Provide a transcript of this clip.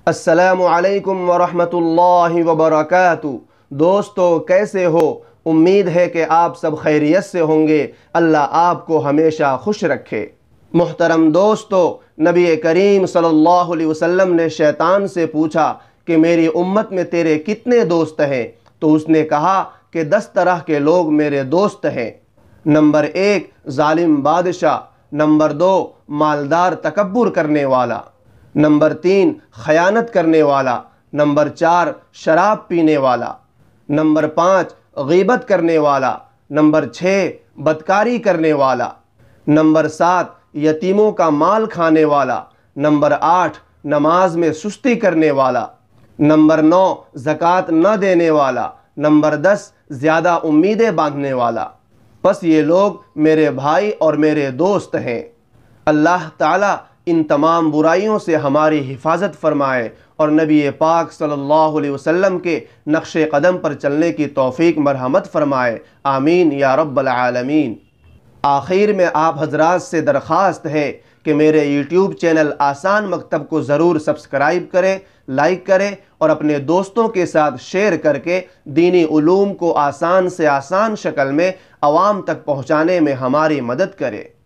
السلام علیکم ورحمۃ اللہ وبرکاتہ۔ دوستو کیسے ہو؟ امید ہے کہ آپ سب خیریت سے ہوں گے۔ اللہ آپ کو ہمیشہ خوش رکھے۔ محترم دوستو، نبی کریم صلی اللہ علیہ وسلم نے شیطان سے پوچھا کہ میری امت میں تیرے کتنے دوست ہیں؟ تو اس نے کہا کہ 10 طرح کے لوگ میرے دوست ہیں۔ نمبر 1 ظالم بادشاہ، نمبر 2 مالدار تکبر کرنے والا، نمبر 3 خیانت کرنے والا، نمبر 4 شراب پینے والا، نمبر 5 غیبت کرنے والا، نمبر 6 بدکاری کرنے والا، نمبر 7 یتیموں کا مال کھانے والا، نمبر 8 نماز میں سستی کرنے والا، نمبر 9 زکوٰۃ نہ دینے والا، نمبر 10 زیادہ امیدیں باندھنے والا۔ بس یہ لوگ میرے بھائی اور میرے دوست ہیں۔ اللہ تعالیٰ ان تمام برائیوں سے ہماری حفاظت فرمائے اور نبی پاک صلی اللہ علیہ وسلم کے نقش قدم پر چلنے کی توفیق مرحمت فرمائے، آمین یا رب العالمین۔ آخر میں آپ حضرات سے درخواست ہے کہ میرے یوٹیوب چینل آسان مکتب کو ضرور سبسکرائب کریں، لائک کریں اور اپنے دوستوں کے ساتھ شیئر کر کے دینی علوم کو آسان سے آسان شکل میں عوام تک پہنچانے میں ہماری مدد کریں۔